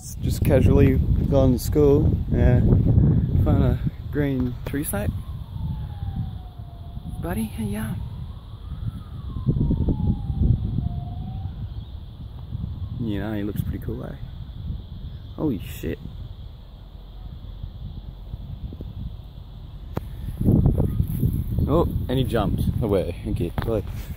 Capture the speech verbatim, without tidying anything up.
just casually gone to school. Yeah, found a green tree snake. Buddy, yeah. You know, he looks pretty cool, eh? Holy shit. Oh, and he jumped away. Okay, bye.